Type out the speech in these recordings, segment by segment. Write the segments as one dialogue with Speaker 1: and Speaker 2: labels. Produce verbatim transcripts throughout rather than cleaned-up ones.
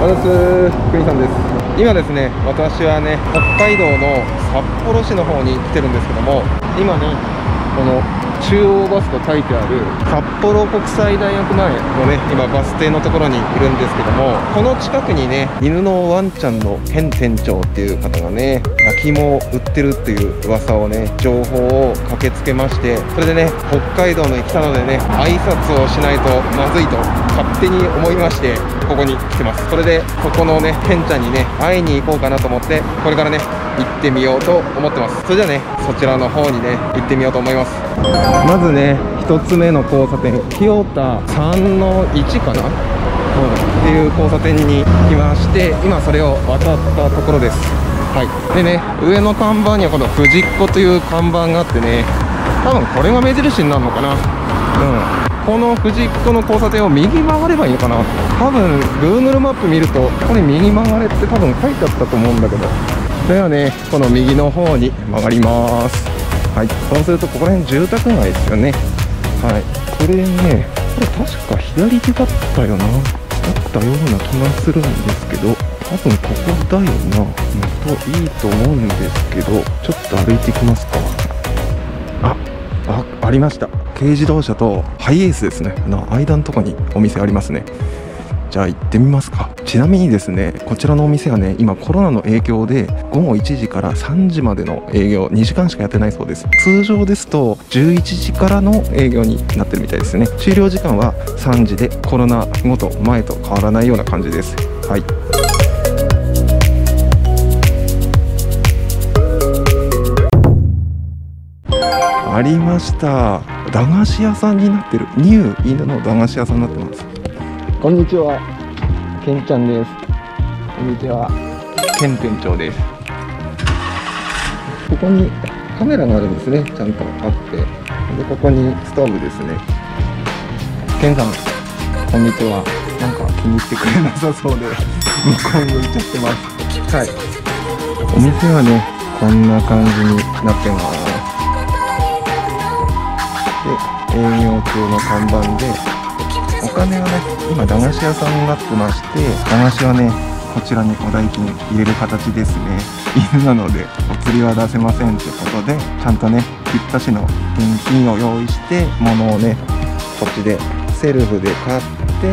Speaker 1: おです。クニさんです。今ですね、私はね、北海道の札幌市の方に来てるんですけども、今ね、この中央バスと書いてある札幌国際大学前のね、今バス停のところにいるんですけども、この近くにね、犬のワンちゃんのケン店長っていう方がね、焼き芋を売ってるっていう噂をね、情報を駆けつけまして、それでね、北海道のに来たのでね、挨拶をしないとまずいと勝手に思いまして、ここに来てます。それでここのね、ケンちゃんにね、会いに行こうかなと思って、これからね、行ってみようと思ってます。それじゃあね、そちらの方にね、行ってみようと思います。まずね、ひとつめの交差点、清田さんのいちかな、うん、っていう交差点に来まして、今それを渡ったところです。はい。でね、上の看板にはこの藤子という看板があってね、多分これが目印になるのかな。うん。この藤子の交差点を右曲がればいいのかな。多分 Google マップ見るとここに右曲がれって多分書いてあったと思うんだけど、ではね、この右の方に曲がります。はい、そうするとここら辺住宅街ですよね。はい、これね、これ確か左手だったよな、だったような気がするんですけど、多分ここだよな、うんといいと思うんですけど、ちょっと歩いていきますか。あ、あ、ありました。軽自動車とハイエースですねの間のとこにお店ありますね。じゃあ行ってみますか。ちなみにですね、こちらのお店はね、今コロナの影響でごごいちじからさんじまでの営業、にじかんしかやってないそうです。通常ですとじゅういちじからの営業になってるみたいですね。終了時間はさんじで、コロナ後と前と変わらないような感じです。はい。ありました。駄菓子屋さんになってる。ニュー犬の駄菓子屋さんになってます。こんにちは、ケンちゃんです。こんにちは、ケン店長です。ここにカメラがあるんですね、ちゃんとあって。で、ここにストーブですね。ケンさん、こんにちは。なんか気に入ってくれなさそうで、向こう向いちゃってます。はい。お店はね、こんな感じになってます。で、営業中の看板で、お金はね、今駄菓子屋さんになってまして、駄菓子はね、こちらにお代金入れる形ですね。犬なのでお釣りは出せませんってことで、ちゃんとね、ぴったしの現金を用意して、物をね、こっちでセルフで買って、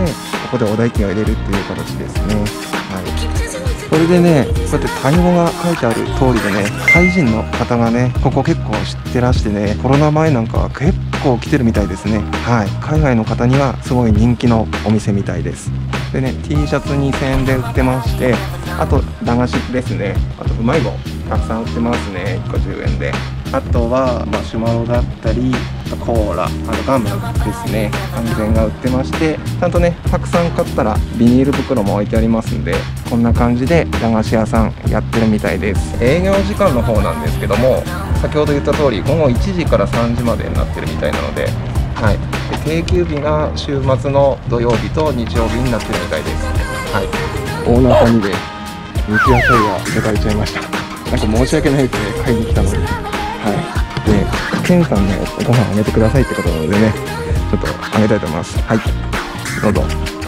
Speaker 1: ここでお代金を入れるっていう形ですね。はい。それでね、こうやって単語が書いてある通りでね、タイ人の方がね、ここ結構知ってらしてね、コロナ前なんかは結構来てるみたいですね。はい。海外の方にはすごい人気のお店みたいです。でね、T シャツにせんえんで売ってまして、あと駄菓子ですね。あとうまい棒たくさん売ってますね。いっこじゅうえんで。あとはマシュマロだったり、あとコーラ、あとガムですね。安全が売ってまして、ちゃんとね、たくさん買ったらビニール袋も置いてありますんで、こんな感じで駄菓子屋さんやってるみたいです。営業時間の方なんですけども、先ほど言った通りごごいちじからさんじまでになってるみたいなので、はい。で、定休日が週末の土曜日と日曜日になってるみたいです。はい。オーナーさんにで肉野菜がいただいちゃいました。なんか申し訳ないですね、買いに来たのに。はい。で、ケンさんね、ご飯あげてくださいってことなのでね、ちょっとあげたいと思います。はい。どうぞ。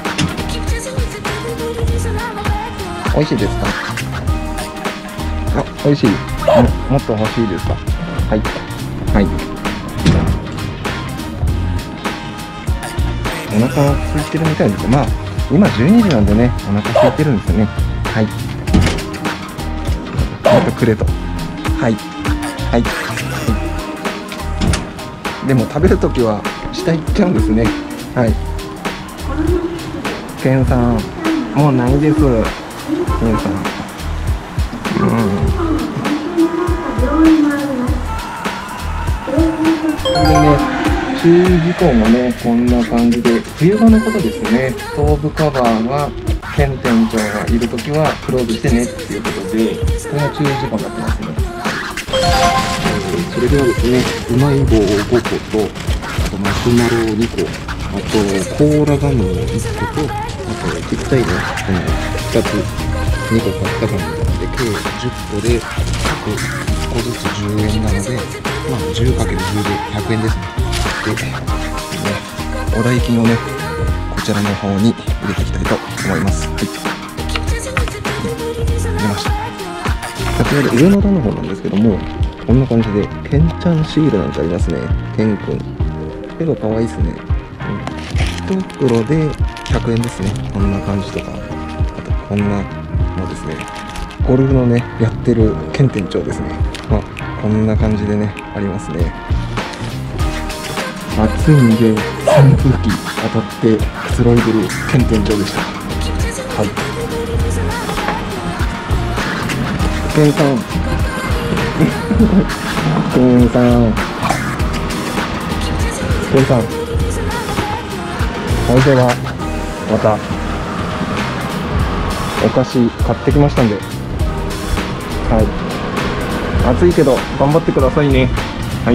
Speaker 1: 美味しいですか？あ、美味しい。も、もっと欲しいですか？はい。はい。お腹空いてるみたいです。まあ、今じゅうにじなんでね、お腹空いてるんですよね。はい。もっとくれと。はい。はい。でも食べるときは下行っちゃうんですね。はい。ケンさん、もうないです。ケンさん。うん。でね、注意事項もね、こんな感じで、冬場のことですね。ストーブカバーは、ケン店長がいるときはクローズしてねっていうことで、これが注意事項になってますね。それではですね、うまい棒ごこと、あとマシュマロにこ、あとコーラガムいっこと、あとちっちゃいね、このふたつ、にこ買ったガムなので、計じゅっこで各いっこずつじゅうえんなので、まあ じゅうかけるじゅう でひゃくえんですね。で、ね、お代金をね、こちらの方に入れていきたいと思います。はい。 ちらで上の段の方なんですけども、こんな感じでケンちゃんシールなんてありますね。ケンくん結構かわいいですね。うん、いち袋でひゃくえんですね。こんな感じとか、あとこんなのですね。ゴルフのねやってるケン店長ですね。まあこんな感じでねありますね。暑いんで扇風機当たってくつろいでるケン店長でした。はい、ケンさんケンさんケンさん、それではまたお菓子買ってきましたんで、はい、暑いけど頑張ってくださいね。はい、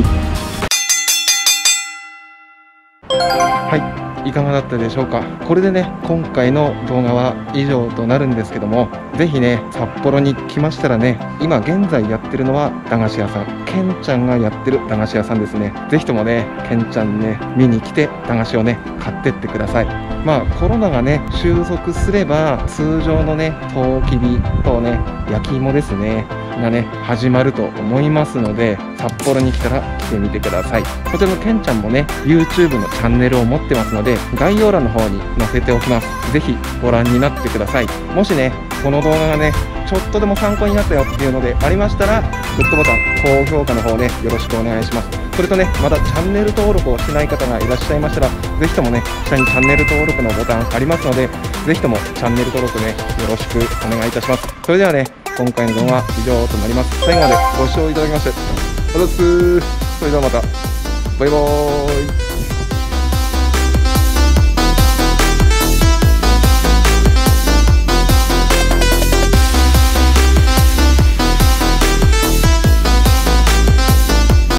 Speaker 1: はい、いかがだったでしょうか。これでね今回の動画は以上となるんですけども、ぜひね札幌に来ましたらね、今現在やってるのは駄菓子屋さん、ケンちゃんがやってる駄菓子屋さんですね。ぜひともねケンちゃんね見に来て駄菓子をね買ってってください。まあコロナがね収束すれば通常のねとうきびとね焼き芋ですねがね始まると思いますので、札幌に来たら来てみてください。こちらのケンちゃんもね YouTube のチャンネルを持ってますので、概要欄の方に載せておきます。ぜひご覧になってください。もしねこの動画がねちょっとでも参考になったよっていうのでありましたら、グッドボタン高評価の方ねよろしくお願いします。それとねまだチャンネル登録をしない方がいらっしゃいましたら、ぜひともね下にチャンネル登録のボタンありますので、ぜひともチャンネル登録ねよろしくお願いいたします。それではね今回の動画は以上となります。最後までご視聴いただきましてありがとうございます。それではまた、バイバーイ。